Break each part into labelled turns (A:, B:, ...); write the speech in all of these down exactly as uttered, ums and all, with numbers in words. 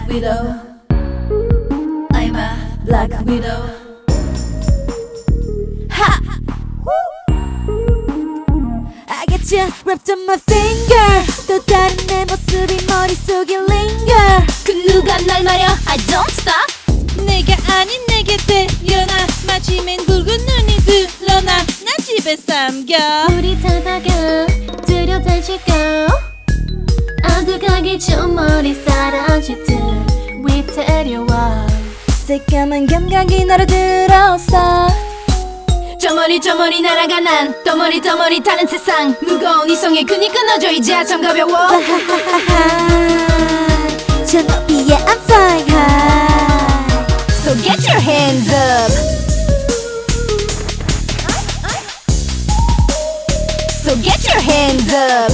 A: Widow. I'm a Black Widow. Ha! I get just wrapped on my finger. 또 다른 내 모습이 머릿속에 linger. 그 누가 날 말려 I don't stop.
B: 내가 아닌 내게 때려나 마침엔 붉은 눈이 드러나 나 집에 삼겨.
C: 우리 다가가 들여다지고 어둑하게 저 머리 사라지듯 위태로워.
A: 새까만 감각이 나를 들었어.
B: 저 머리 저 머리 날아가 난 또 머리 더 머리 타는 세상. 무거운 이성의 끈이 끊어져 이제 참 가벼워.
A: 저 높이에 I'm flying high.
B: So get your hands up. So get your hands up.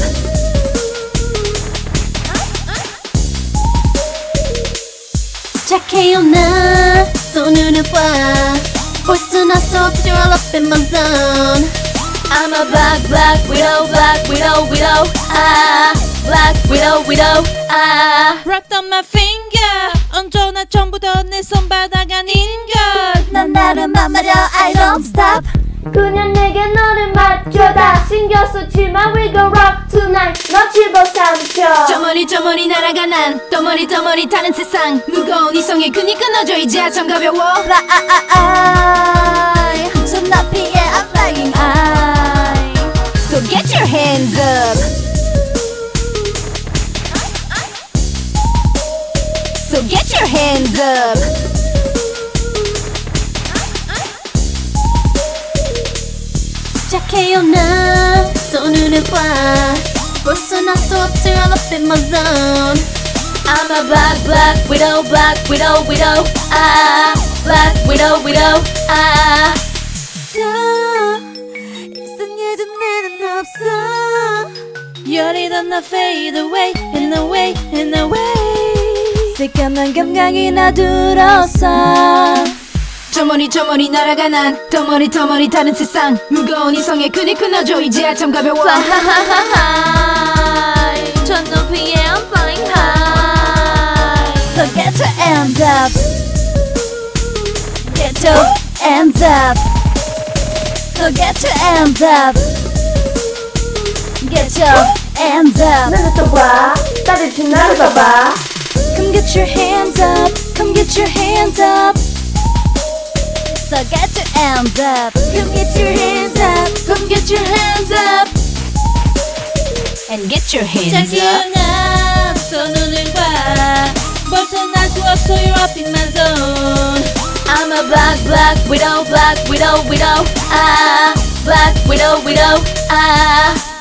C: 착해요 나 손으로 봐. 벌써 나 so pure all up in my zone.
B: I'm a black black widow black widow widow. Ah black widow widow. Ah wrapped on my finger. 언제나 전부 다 내 손바닥 아닌걸.
A: 난 나를 맘마려 I don't stop.
C: 그냥 내게 너를 맞춰다 신경 쓰지 마. We gon' rock tonight. 너 집어삼켜.
B: 저 머리 저 머리 날아가 난 또 머리 더 머리 타는 세상. 무거운 이성의 끈이 끊어져 이제 참 가벼워.
A: Fly. 저 높이에 I'm flying high.
B: So get your hands up. So get your hands up.
C: 착해요 나 손으로 봐. 벌써 나 so pure all up in my zone.
B: I'm a black black widow black widow widow. Ah black widow widow. Ah
A: 일상에도 내는 없어.
B: 열이 던나 fade away in a way in a way.
A: 새까만 감각이 나 들었어.
B: 저 머리 저 머리 날아가 난 더 머리 더 머리 타는 세상. 무거운 이성의 끈이 끊어져 이제 참 가벼워.
C: 저 높이에 I'm flying high.
A: So get your hands up. Get your hands up. So get your hands up. Get your hands up.
C: 나를 또 봐. 따르지 나를 봐봐.
A: Come get your hands up. Come get your hands up. So get your hands up. Come get your hands up.
B: Come get your hands up. And get your hands up.
C: 자기나 손을 봐. 벌써 날 두었어 you're up in my zone.
B: I'm a black black widow black widow widow. Ah black widow widow. Ah